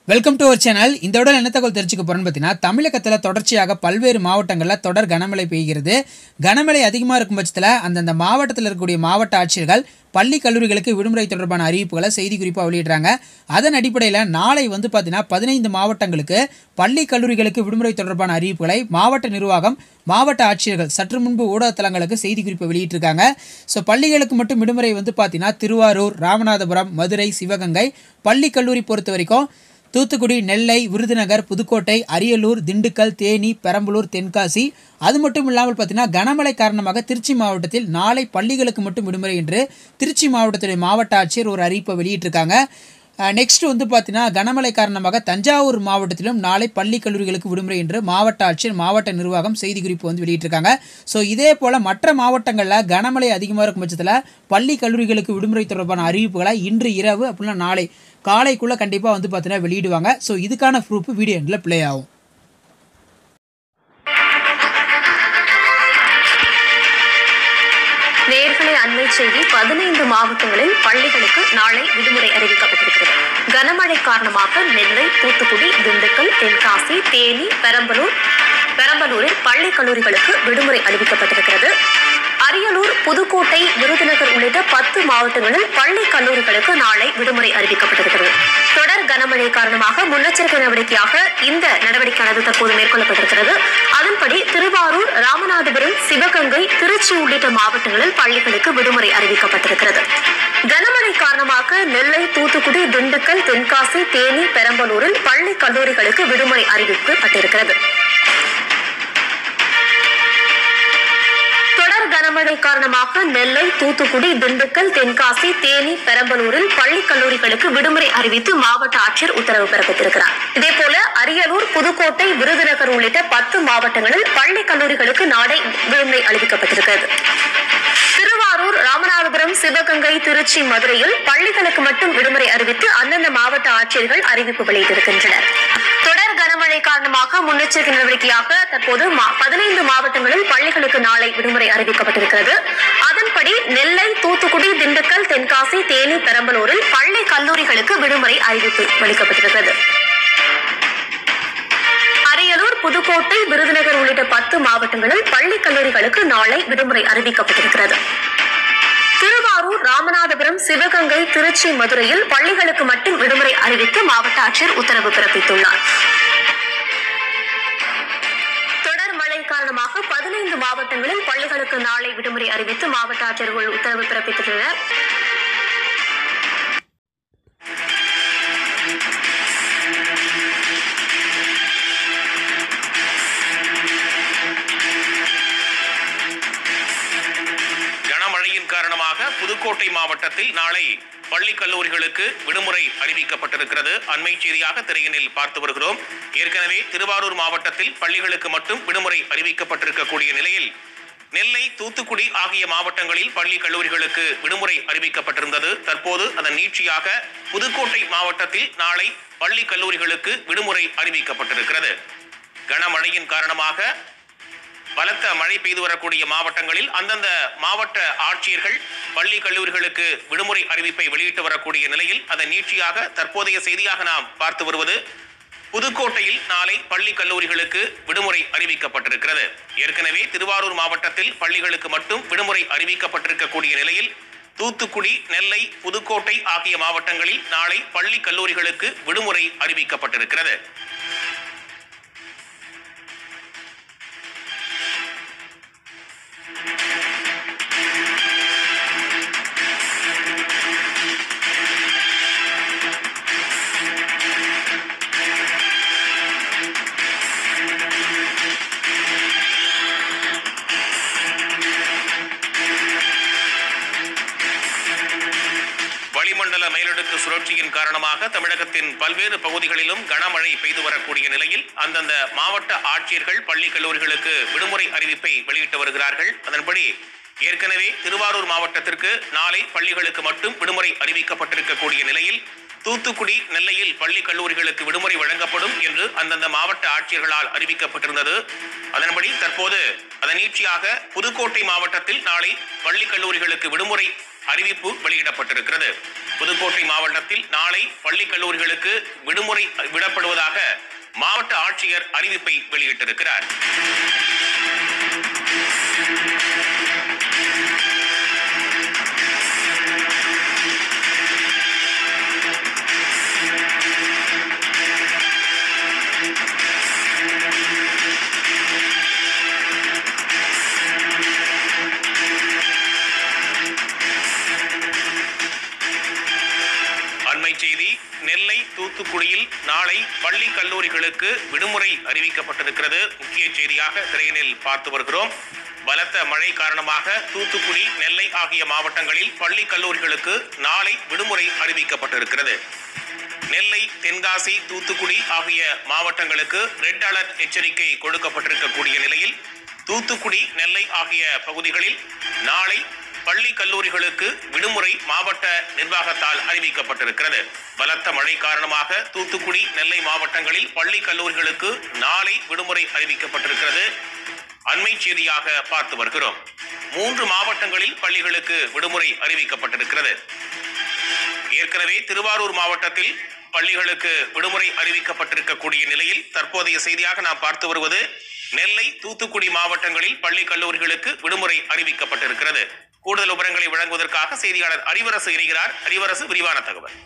Welcome to our channel. இந்த விட என்ன தகவல் தெரிஞ்சுக்க போறோம்னு பார்த்தீங்கன்னா, தமிழகத்தில் தொடர்ச்சியாக பல்வேறு மாவட்டங்களில் தொடர் கனமழை பெய்கிறது. கனமழை அதிகமாக இருக்கும் பட்சத்தில் அந்தந்த மாவட்டத்தில் இருக்கக்கூடிய மாவட்ட ஆட்சியர்கள் பள்ளி கல்லூரிகளுக்கு விடுமுறை தொடர்பான அறிவிப்புகளை செய்தி குறிப்பாக வெளியிடுறாங்க. அதன் அடிப்படையில் நாளை பார்த்தீங்கன்னா 15 மாவட்டங்களுக்கு பள்ளி கல்லூரிகளுக்கு விடுமுறை தொடர்பான அறிவிப்புகளை மாவட்ட நிர்வாகம், மாவட்ட ஆட்சியர்கள் சற்று முன்பு ஊடகத்தலங்களுக்கு செய்தி குறிப்பை வெளியிட்டிருக்காங்க. ஸோ பள்ளிகளுக்கு மட்டும் விடுமுறை பார்த்தீங்கன்னா திருவாரூர், ராமநாதபுரம், மதுரை, சிவகங்கை. பள்ளி கல்லூரி பொறுத்த வரைக்கும் தூத்துக்குடி, நெல்லை, விருதுநகர், புதுக்கோட்டை, அரியலூர், திண்டுக்கல், தேனி, பெரம்பலூர், தென்காசி. அது மட்டும் இல்லாமல் பார்த்தீங்கன்னா கனமழை காரணமாக திருச்சி மாவட்டத்தில் நாளை பள்ளிகளுக்கு மட்டும் விடுமுறை என்று திருச்சி மாவட்டத்துடைய மாவட்ட ஆட்சியர் ஒரு அறிவிப்பை வெளியிட்டிருக்காங்க. நெக்ஸ்ட் பார்த்தீங்கன்னா கனமழை காரணமாக தஞ்சாவூர் மாவட்டத்திலும் நாளை பள்ளி கல்லூரிகளுக்கு விடுமுறை என்று மாவட்ட ஆட்சியர், மாவட்ட நிர்வாகம் செய்தி குறிப்பு வெளியிட்டிருக்காங்க. ஸோ இதே போல் மற்ற மாவட்டங்களில் கனமழை அதிகமாக இருக்கும் பட்சத்தில் பள்ளி கல்லூரிகளுக்கு விடுமுறை தொடர்பான அறிவிப்புகளை இன்று இரவு அப்படின்னா நாளை காலைக்குள்ளே கண்டிப்பாக பார்த்தீங்கன்னா வெளியிடுவாங்க. ஸோ இதுக்கான ப்ரூஃப் வீடியோ எண்டில் ப்ளே ஆகும். நேயர்களே, அண்மை செய்தி. 15 மாவட்டங்களில் பள்ளிகளுக்கு நாளை விடுமுறை அறிவிக்கப்பட்டிருக்கிறது. கனமழை காரணமாக நெல்லை, தூத்துக்குடி, திண்டுக்கல், தென்காசி, தேனி, பெரம்பலூரில் பள்ளி கல்லூரிகளுக்கு விடுமுறை அறிவிக்கப்பட்டிருக்கிறது. அரியலூர், புதுக்கோட்டை, விருதுநகர் உள்ளிட்ட 10 மாவட்டங்களில் பள்ளி கல்லூரிகளுக்கு நாளை விடுமுறை அறிவிக்கப்பட்டிருக்கிறது. தொடர் கனமழை காரணமாக முன்னெச்சரிக்கை நடவடிக்கையாக இந்த நடவடிக்கையானது தற்போது மேற்கொள்ளப்பட்டிருக்கிறது. அதன்படி திருவாரூர், ராமநாதபுரம், சிவகங்கை, திருச்சி உள்ளிட்ட மாவட்டங்களில் பள்ளிகளுக்கு விடுமுறை அறிவிக்கப்பட்டிருக்கிறது. கனமழை காரணமாக நெல்லை, தூத்துக்குடி, திண்டுக்கல், தென்காசி, தேனி, பெரம்பலூரில் பள்ளி கல்லூரிகளுக்கு விடுமுறை அறிவிக்கப்பட்டிருக்கிறது. கனமழை காரணமாக நெல்லை, தூத்துக்குடி, திண்டுக்கல், தென்காசி, தேனி, பெரம்பலூரில் பள்ளி கல்லூரிகளுக்கு விடுமுறை அறிவித்து மாவட்ட ஆட்சியர் உத்தரவு பிறப்பித்திருக்கிறார். இதேபோல அரியலூர், புதுக்கோட்டை, விருதுநகர் உள்ளிட்ட 10 மாவட்டங்களில் பள்ளி கல்லூரிகளுக்கு நாளை விடுமுறை அறிவிக்கப்பட்டிருக்கிறது. திருவாரூர், ராமநாதபுரம், சிவகங்கை, திருச்சி, மதுரையில் பள்ளிகளுக்கு மட்டும் விடுமுறை அறிவித்து அந்தந்த மாவட்ட ஆட்சியர்கள் அறிவிப்பு வெளியிட்டிருக்கின்றனர். தொடர் கனமழை காரணமாக முன்னெச்சரிக்கை நடவடிக்கையாக தற்போது 15 மாவட்டங்களில் பள்ளிகளுக்கு நாளை விடுமுறை அறிவிக்கப்பட்டிருக்கிறது. அதன்படி நெல்லை, தூத்துக்குடி, திண்டுக்கல், தென்காசி, தேனி, பெரம்பலூரில் பள்ளி கல்லூரிகளுக்கு விடுமுறை அறிவிப்பு அளிக்கப்பட்டிருக்கிறது. அரியலூர், புதுக்கோட்டை, விருதுநகர் உள்ளிட்ட 10 மாவட்டங்களில் பள்ளி கல்லூரிகளுக்கு நாளை விடுமுறை அறிவிக்கப்பட்டிருக்கிறது. திருவாரூர், ராமநாதபுரம், சிவகங்கை, திருச்சி, மதுரையில் பள்ளிகளுக்கு மட்டும் விடுமுறை அறிவித்து மாவட்ட ஆட்சியர் உத்தரவு பிறப்பித்துள்ளார். தொடர் மழை காரணமாக 15 மாவட்டங்களில் பள்ளிகளுக்கு நாளை விடுமுறை அறிவித்து மாவட்ட ஆட்சியர்கள் உத்தரவு பிறப்பித்துள்ளனர். காரணமாக புதுக்கோட்டை மாவட்டத்தில் நாளை பள்ளி கல்லூரிகளுக்கு விடுமுறை அறிவிக்கப்பட்டிருக்கிறது. அண்மை செய்தியாக திரையினில் பார்த்து வருகிறோம். ஏற்கனவே திருவாரூர் மாவட்டத்தில் பள்ளிகளுக்கு மட்டும் விடுமுறை அறிவிக்கப்பட்டிருக்கக்கூடிய நிலையில் நெல்லை, தூத்துக்குடி ஆகிய மாவட்டங்களில் பள்ளி கல்லூரிகளுக்கு விடுமுறை அறிவிக்கப்பட்டிருந்தது. தற்போது அதன் நீட்சியாக புதுக்கோட்டை மாவட்டத்தில் நாளை பள்ளி கல்லூரிகளுக்கு விடுமுறை அறிவிக்கப்பட்டிருக்கிறது. கனமழையின் காரணமாக பலத்த மழை பெய்து வரக்கூடிய மாவட்டங்களில் அந்தந்த மாவட்ட ஆட்சியர்கள் பள்ளி கல்லூரிகளுக்கு விடுமுறை அறிவிப்பை வெளியிட்டு வரக்கூடிய நிலையில் அதன் நீட்சியாக தற்போதைய செய்தியாக நாம் பார்த்து வருவது புதுக்கோட்டையில் நாளை பள்ளி கல்லூரிகளுக்கு விடுமுறை அறிவிக்கப்பட்டிருக்கிறது. ஏற்கனவே திருவாரூர் மாவட்டத்தில் பள்ளிகளுக்கு மட்டும் விடுமுறை அறிவிக்கப்பட்டிருக்கக்கூடிய நிலையில் தூத்துக்குடி, நெல்லை, புதுக்கோட்டை ஆகிய மாவட்டங்களில் நாளை பள்ளி கல்லூரிகளுக்கு விடுமுறை அறிவிக்கப்பட்டிருக்கிறது. வளிமண்டல மேலடுக்கு சுழற்சியின் காரணமாக தமிழகத்தின் பல்வேறு பகுதிகளிலும் கனமழை பெய்து வரக்கூடிய நிலையில் அந்தந்த மாவட்ட ஆட்சியர்கள் பள்ளி கல்லூரிகளுக்கு விடுமுறை அறிவிப்பை வெளியிட்டு வருகிறார்கள். அதன்படி ஏற்கனவே திருவாரூர் மாவட்டத்திற்கு நாளை பள்ளிகளுக்கு மட்டும் விடுமுறை அறிவிக்கப்பட்டிருக்கக்கூடிய நிலையில் தூத்துக்குடி, நெல்லையில் பள்ளி கல்லூரிகளுக்கு விடுமுறை வழங்கப்படும் என்று அந்தந்த மாவட்ட ஆட்சியர்களால் அறிவிக்கப்பட்டிருந்தது. அதன்படி தற்போது அதன் நீட்சியாக புதுக்கோட்டை மாவட்டத்தில் நாளை பள்ளி கல்லூரிகளுக்கு விடுமுறை அறிவிப்பு வெளியிடப்பட்டிருக்கிறது. புதுக்கோட்டை மாவட்டத்தில் நாளை பள்ளி கல்லூரிகளுக்கு விடுமுறை விடப்படுவதாக மாவட்ட ஆட்சியர் அறிவிப்பை வெளியிட்டிருக்கிறார். செய்தி நெல்லை தூத்துக்குடியில் நாளை பள்ளி கல்லூரிகளுக்கு விடுமுறை அறிவிக்கப்பட்டிருக்கிறது. முக்கிய செய்தியாக திரையினில் பார்த்து வருகிறோம். பலத்த மழை காரணமாக தூத்துக்குடி நெல்லை ஆகிய மாவட்டங்களில் பள்ளி கல்லூரிகளுக்கு நாளை விடுமுறை அறிவிக்கப்பட்டிருக்கிறது. நெல்லை தென்காசி தூத்துக்குடி ஆகிய மாவட்டங்களுக்கு ரெட் அலர்ட் எச்சரிக்கை கொடுக்கப்பட்டிருக்கக்கூடிய நிலையில் தூத்துக்குடி நெல்லை ஆகிய பகுதிகளில் நாளை பள்ளி கல்லூரிகளுக்கு விடுமுறை மாவட்ட நிர்வாகத்தால் அறிவிக்கப்பட்டிருக்கிறது. பலத்த மழை காரணமாக தூத்துக்குடி நெல்லை மாவட்டங்களில் பள்ளி கல்லூரிகளுக்கு நாளை விடுமுறை அறிவிக்கப்பட்டிருக்கிறது. அண்மை செய்தியாக பார்த்து வருகிறோம். 3 மாவட்டங்களில் பள்ளிகளுக்கு விடுமுறை அறிவிக்கப்பட்டிருக்கிறது. ஏற்கனவே திருவாரூர் மாவட்டத்தில் பள்ளிகளுக்கு விடுமுறை அறிவிக்கப்பட்டிருக்கக்கூடிய நிலையில் தற்போதைய செய்தியாக நாம் பார்த்து வருவது நெல்லை தூத்துக்குடி மாவட்டங்களில் பள்ளி கல்லூரிகளுக்கு விடுமுறை அறிவிக்கப்பட்டிருக்கிறது. கூடுதல் விவரங்களை வழங்குவதற்காக செய்தியாளர் அறிவரசு இணைகிறார். அறிவரசு, விரிவான தகவல்.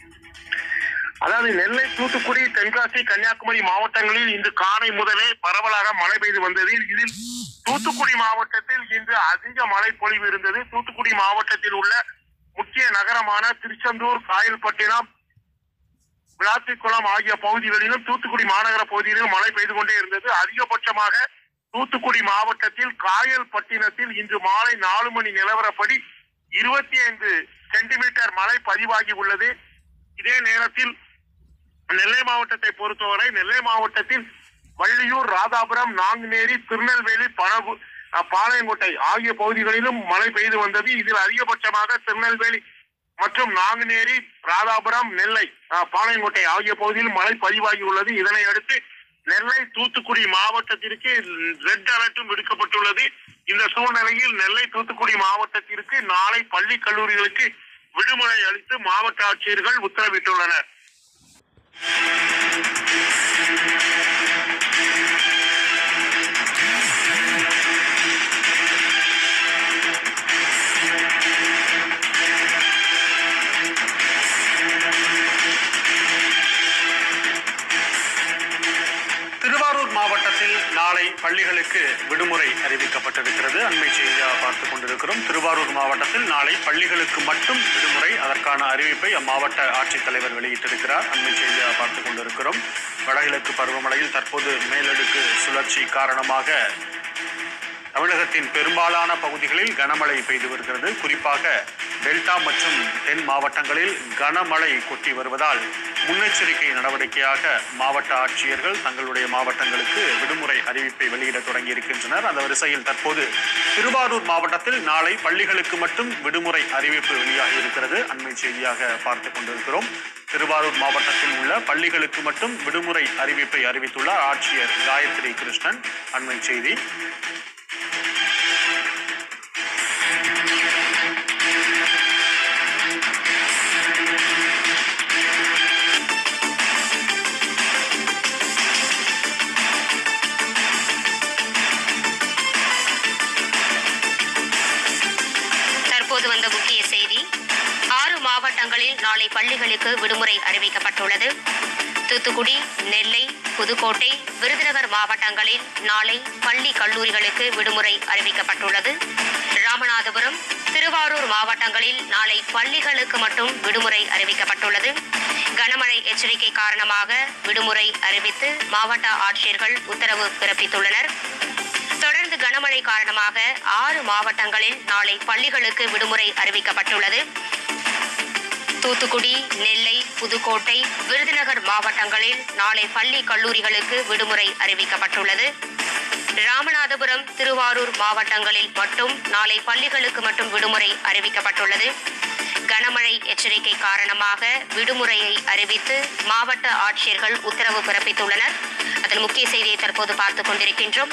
அதாவது நெல்லை தூத்துக்குடி தென்காசி கன்னியாகுமரி மாவட்டங்களில் இன்று காலை முதலே பரவலாக மழை பெய்து வந்தது. இதில் தூத்துக்குடி மாவட்டத்தில் இன்று அதிக மழை பொழிவு இருந்தது. தூத்துக்குடி மாவட்டத்தில் உள்ள முக்கிய நகரமான திருச்செந்தூர், காயல்பட்டினம், விளாத்திக்குளம் ஆகிய பகுதிகளிலும் தூத்துக்குடி மாநகர பகுதிகளிலும் மழை பெய்து கொண்டே இருந்தது. அதிகபட்சமாக தூத்துக்குடி மாவட்டத்தில் காயல்பட்டினத்தில் இன்று மாலை 4 மணி நிலவரப்படி 25 சென்டிமீட்டர் மழை பதிவாகி உள்ளது. இதே நேரத்தில் நெல்லை மாவட்டத்தை பொறுத்தவரை நெல்லை மாவட்டத்தில் வள்ளியூர், ராதாபுரம், நாங்குநேரி, திருநெல்வேலி, பாளையங்கோட்டை ஆகிய பகுதிகளிலும் மழை பெய்து வந்தது. இதில் அதிகபட்சமாக திருநெல்வேலி மற்றும் நாங்குநேரி, ராதாபுரம், நெல்லை, பாளையங்கோட்டை ஆகிய பகுதியில் மழை பதிவாகி உள்ளது. இதனை அடுத்து நெல்லை தூத்துக்குடி மாவட்டத்திற்கு ரெட் அலர்ட்டும் விடுக்கப்பட்டுள்ளது. இந்த சூழ்நிலையில் நெல்லை தூத்துக்குடி மாவட்டத்திற்கு நாளை பள்ளி கல்லூரிகளுக்கு விடுமுறை அளித்து மாவட்ட ஆட்சியர்கள் உத்தரவிட்டுள்ளனர். திருவாரூர் மாவட்டத்தில் நாளை பள்ளிகளுக்கு விடுமுறை அறிவிக்கப்பட்டிருக்கிறது. அண்மை செய்தியாக பார்த்துக் கொண்டிருக்கிறோம். திருவாரூர் மாவட்டத்தில் நாளை பள்ளிகளுக்கு மட்டும் விடுமுறை, அதற்கான அறிவிப்பை அம்மாவட்ட ஆட்சித்தலைவர் வெளியிட்டிருக்கிறார். அண்மை செய்தியாக பார்த்துக் கொண்டிருக்கிறோம். வடகிழக்கு பருவமழையில் தற்போது மேலடுக்கு சுழற்சி காரணமாக தமிழகத்தின் பெரும்பாலான பகுதிகளில் கனமழை பெய்து வருகிறது. குறிப்பாக டெல்டா மற்றும் தென் மாவட்டங்களில் கனமழை கொட்டி வருவதால் முன்னெச்சரிக்கை நடவடிக்கையாக மாவட்ட ஆட்சியர்கள் தங்களுடைய மாவட்டங்களுக்கு விடுமுறை அறிவிப்பை வெளியிட தொடங்கி இருக்கின்றனர். அந்த வரிசையில் தற்போது திருவாரூர் மாவட்டத்தில் நாளை பள்ளிகளுக்கு மட்டும் விடுமுறை அறிவிப்பு வெளியாகி இருக்கிறது. அண்மை செய்தியாக பார்த்துக் கொண்டிருக்கிறோம். திருவாரூர் மாவட்டத்தில் உள்ள பள்ளிகளுக்கு மட்டும் விடுமுறை அறிவிப்பை அறிவித்துள்ளார் ஆட்சியர் காயத்ரி கிருஷ்ணன். அண்மை செய்தி. வந்த முக்கிய செய்தி. 6 மாவட்டங்களில் நாளை பள்ளிகளுக்கு விடுமுறை அறிவிக்கப்பட்டுள்ளது. தூத்துக்குடி, நெல்லை, புதுக்கோட்டை, விருதுநகர் மாவட்டங்களில் நாளை பள்ளி கல்லூரிகளுக்கு விடுமுறை அறிவிக்கப்பட்டுள்ளது. ராமநாதபுரம், திருவாரூர் மாவட்டங்களில் நாளை பள்ளிகளுக்கு மட்டும் விடுமுறை அறிவிக்கப்பட்டுள்ளது. கனமழை எச்சரிக்கை காரணமாக விடுமுறை அறிவித்து மாவட்ட ஆட்சியர்கள் உத்தரவு பிறப்பித்துள்ளனர். தொடர்ந்து கனமழை காரணமாக 6 மாவட்டங்களில் நாளை பள்ளிகளுக்கு விடுமுறை அறிவிக்கப்பட்டுள்ளது. தூத்துக்குடி, நெல்லை, புதுக்கோட்டை, விருதுநகர் மாவட்டங்களில் நாளை பள்ளி கல்லூரிகளுக்கு விடுமுறை அறிவிக்கப்பட்டுள்ளது. ராமநாதபுரம், திருவாரூர் மாவட்டங்களில் மட்டும் நாளை பள்ளிகளுக்கு மட்டும் விடுமுறை அறிவிக்கப்பட்டுள்ளது. கனமழை எச்சரிக்கை காரணமாக விடுமுறையை அறிவித்து மாவட்ட ஆட்சியர்கள் உத்தரவு பிறப்பித்துள்ளனர். அதன் முக்கிய செய்தியை தற்போது பார்த்துக் கொண்டிருக்கின்றோம்.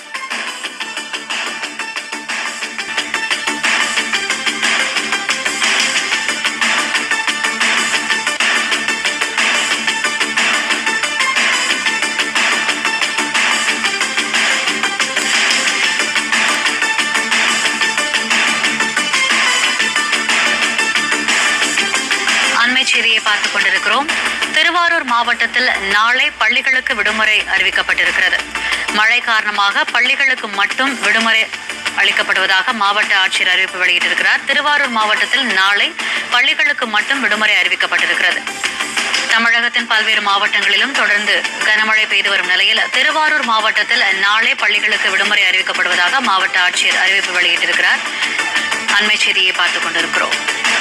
கொண்டிருக்கிறோம். திருவாரூர் மாவட்டத்தில் நாளை பள்ளிகளுக்கு விடுமுறை அறிவிக்கப்பட்டிருக்கிறது. மழை காரணமாக பள்ளிகளுக்கு மட்டும் விடுமுறை அளிக்கப்படுவதாக மாவட்ட ஆட்சியர் அறிவிப்பு வெளியிட்டிருக்கிறார். திருவாரூர் மாவட்டத்தில் நாளை பள்ளிகளுக்கு மட்டும் விடுமுறை அறிவிக்கப்பட்டிருக்கிறது. தமிழகத்தின் பல்வேறு மாவட்டங்களிலும் தொடர்ந்து கனமழை பெய்து வரும் நிலையில் திருவாரூர் மாவட்டத்தில் நாளை பள்ளிகளுக்கு விடுமுறை அறிவிக்கப்படுவதாக மாவட்ட ஆட்சியர் அறிவிப்பு வெளியிட்டிருக்கிறார். அண்மை செய்தியை பார்த்துக் கொண்டிருக்கிறோம்.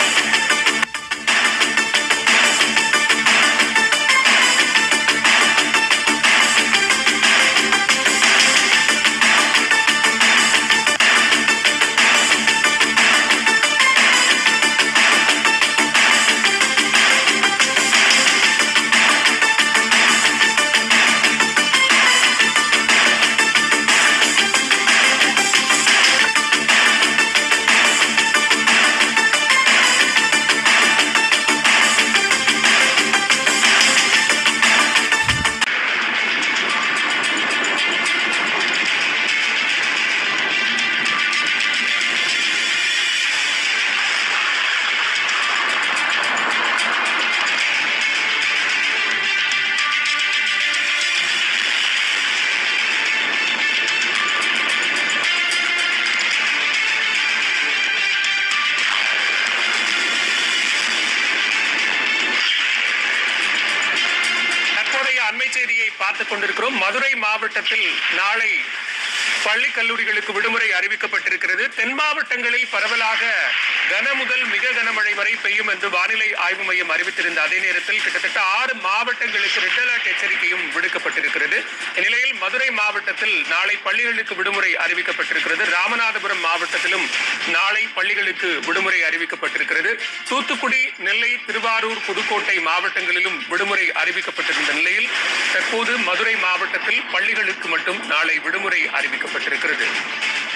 அண்மை செய்தியை பார்த்துக் கொண்டிருக்கிறோம். மதுரை மாவட்டத்தில் நாளை பள்ளி கல்லூரிகளுக்கு விடுமுறை அறிவிக்கப்பட்டிருக்கிறது. தென் மாவட்டங்களில் பரவலாக கன முதல் மிக கனமழை வரை பெய்யும் என்று வானிலை ஆய்வு மையம் அறிவித்திருந்த அதே நேரத்தில் கிட்டத்தட்ட 6 மாவட்டங்களுக்கு ரெட் அலர்ட் எச்சரிக்கையும் விடுக்கப்பட்டிருக்கிறது. இந்நிலையில் மதுரை மாவட்டத்தில் நாளை பள்ளிகளுக்கு விடுமுறை அறிவிக்கப்பட்டிருக்கிறது. ராமநாதபுரம் மாவட்டத்திலும் நாளை பள்ளிகளுக்கு விடுமுறை அறிவிக்கப்பட்டிருக்கிறது. தூத்துக்குடி, நெல்லை, திருவாரூர், புதுக்கோட்டை மாவட்டங்களிலும் விடுமுறை அறிவிக்கப்பட்டிருந்த நிலையில் தற்போது மதுரை மாவட்டத்தில் பள்ளிகளுக்கு மட்டும் நாளை விடுமுறை அறிவிக்கப்பட்டிருக்கிறது.